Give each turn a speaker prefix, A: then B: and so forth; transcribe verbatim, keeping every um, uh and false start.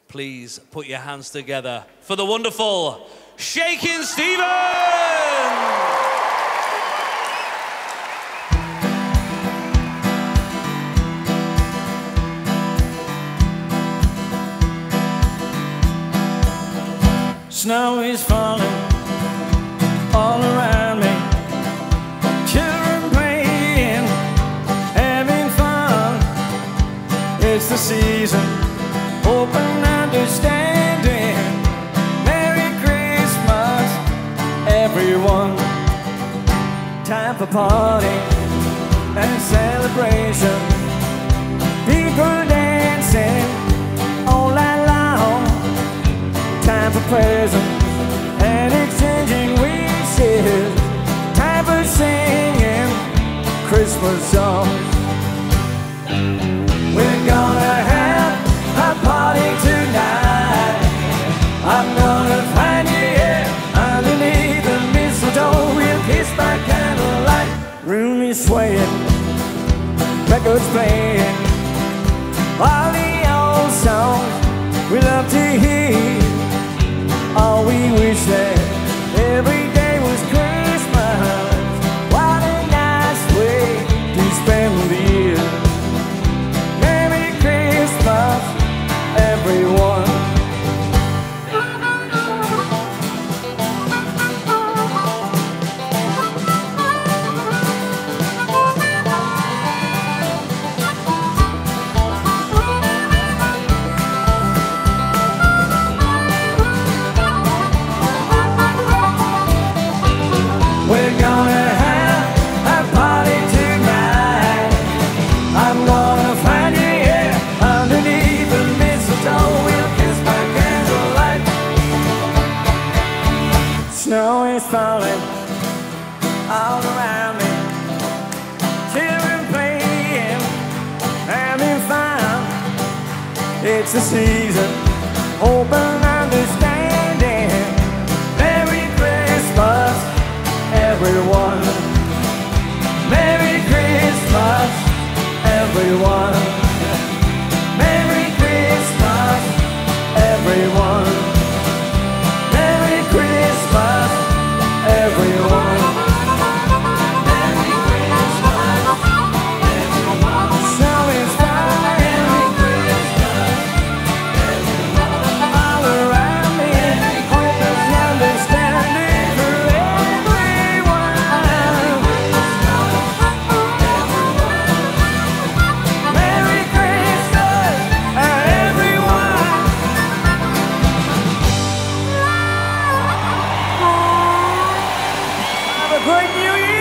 A: Please put your hands together for the wonderful Shakin' Stevens!
B: Snow is falling all around me. Children playing, having fun. It's the season, open understanding. Merry Christmas, everyone. Time for party and celebration. People dancing all night long. Time for presents and exchanging wishes. Time for singing Christmas songs. We're gonna have a party tonight. I'm gonna find you here underneath the mistletoe. We'll kiss by candlelight. Room is swaying, records playing, all the old songs we love to hear. All we wish that every day was Christmas. What a nice way to spend the year. Merry Christmas, everyone. We're gonna have a party tonight. I'm gonna find you here underneath the mistletoe. We'll kiss by candlelight. Snow is falling all around me. Children playing, having fun. It's the season, open understanding. Merry Christmas, everyone. Merry Christmas, everyone. Merry Christmas, everyone. Merry Christmas, everyone. Merry Christmas, everyone. Snow is falling. Merry Christmas, everyone. All around me, hope and understanding for everyone. Merry Christmas, everyone. Have a great New Year.